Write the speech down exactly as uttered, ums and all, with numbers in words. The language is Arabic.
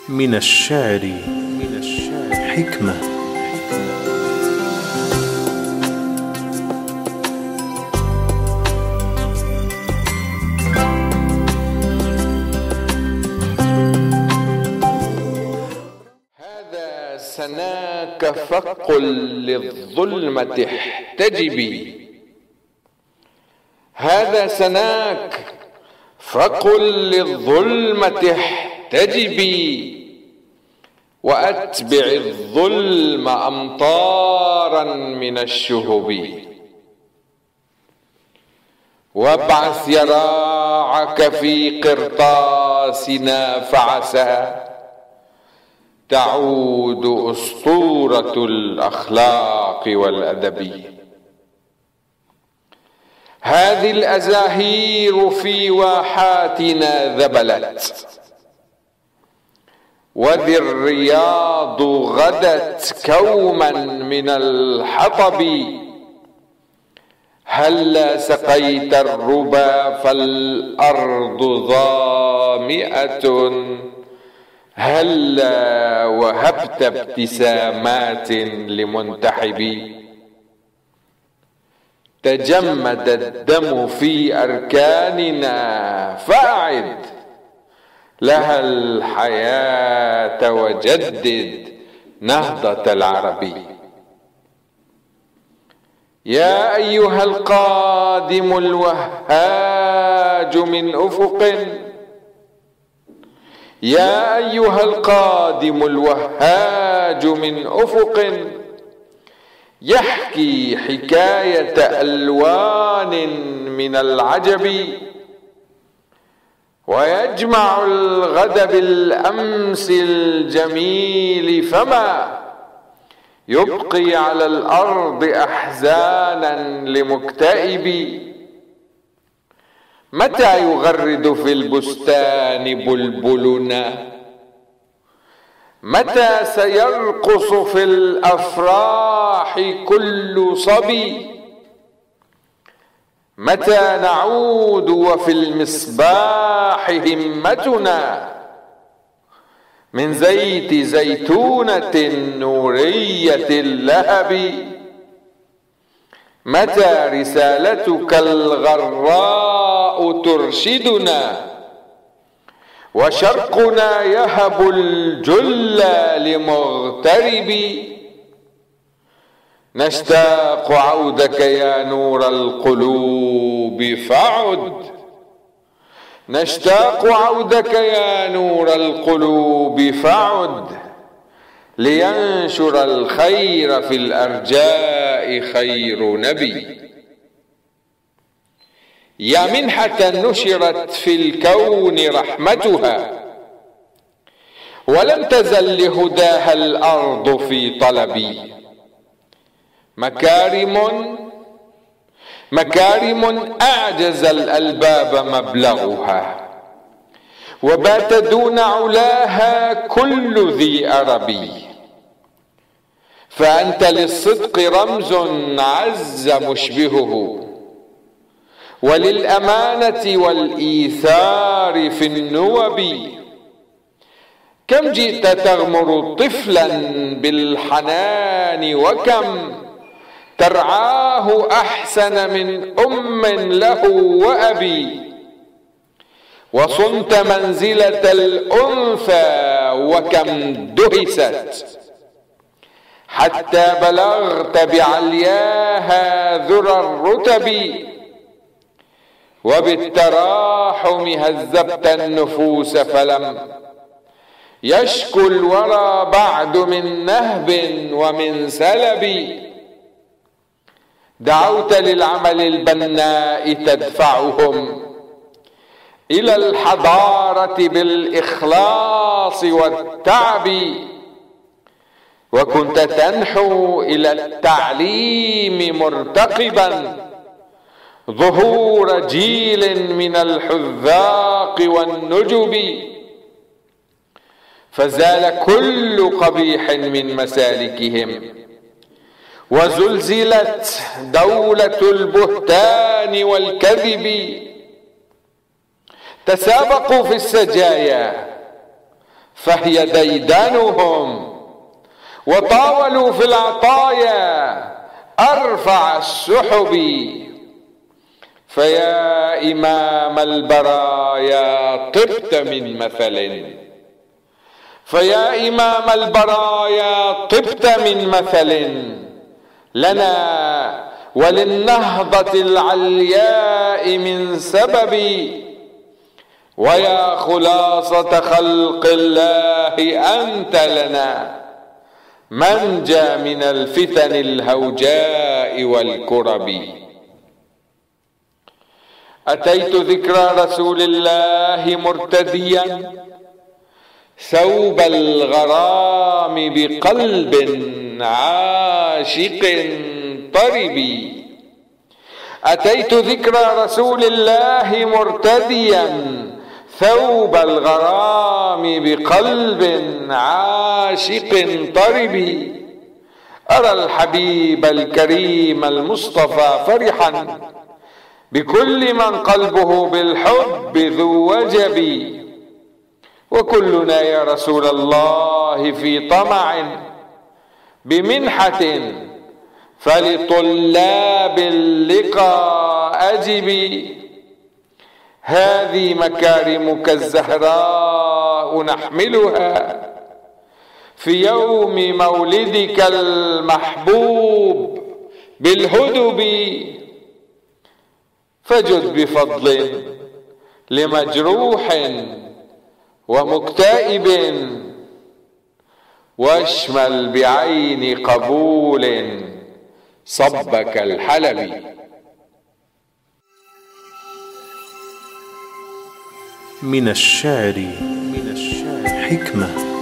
من الشعر من الشعر حكمة. هذا سناك فقل للظلمة احتجبي، هذا سناك فقل للظلمة احتجبي، وأتبع الظلم أمطارا من الشهب، وابعث يراعك في قرطاسنا فعسى تعود أسطورة الأخلاق والأدب. هذه الأزاهير في واحاتنا ذبلت، وذي الرياض غدت كوما من الحطب، هلا سقيت الربا فالأرض ظامئة، هلا وهبت ابتسامات لمنتحب. تجمد الدم في أركاننا فأعد لها الحياة وجدد نهضة العرب. يا أيها القادم الوهاج من أفق، يا أيها القادم الوهاج من أفق، يحكي حكاية ألوان من العجب، ويجمع الغد بالأمس الجميل، فما يبقي على الأرض أحزانا لمكتئب. متى يغرد في البستان بلبلنا؟ متى سيرقص في الأفراح كل صبي؟ متى نعود وفي المصباح همتنا من زيت زيتونة نورية اللهب؟ متى رسالتك الغراء ترشدنا وشرقنا يهب الجل لمغترب؟ نشتاق عودك يا نور القلوب فعد، نشتاق عودك يا نور القلوب فعد، لينشر الخير في الأرجاء خير نبي. يا منحة نشرت في الكون رحمتها، ولم تزل لهداها الأرض في طلبي. مكارم مكارم أعجز الألباب مبلغها، وبات دون علاها كل ذي أرب. فأنت للصدق رمز عز مشبهه، وللأمانة والإيثار في النوب. كم جئت تغمر طفلا بالحنان، وكم ترعاه أحسن من أم له وأبي. وصنت منزلة الأنثى وكم دهست، حتى بلغت بعلياها ذرى الرتب. وبالتراحم هذبت النفوس، فلم يشكو الورى بعد من نهب ومن سلب. دعوت للعمل البناء تدفعهم إلى الحضارة بالإخلاص والتعب، وكنت تنحو إلى التعليم مرتقبا ظهور جيل من الحذاق والنجب. فزال كل قبيح من مسالكهم، وزلزلت دولة البهتان والكذب. تسابقوا في السجايا فهي ديدنهم، وطاولوا في العطايا أرفع السحب. فيا إمام البرايا طبت من مثل فيا إمام البرايا طبت من مثل لنا وللنهضة العلياء من سبب. ويا خلاصة خلق الله أنت لنا منجى من الفتن الهوجاء والكرب. أتيت ذكرى رسول الله مرتديا ثوب الغرام بقلب عاشق طرب. أتيت ذكرى رسول الله مرتديا ثوب الغرام بقلب عاشق طرب. أرى الحبيب الكريم المصطفى فرحا بكل من قلبه بالحب ذو وجب. وكلنا يا رسول الله في طمع بمنحة فلطلاب اللقاء أجب. هذه مكارمك الزهراء نحملها في يوم مولدك المحبوب بالهدب. فجد بفضل لمجروح ومكتئب واشمل بعين قبول صبك الحلب. من الشعر من الشعر حكمة.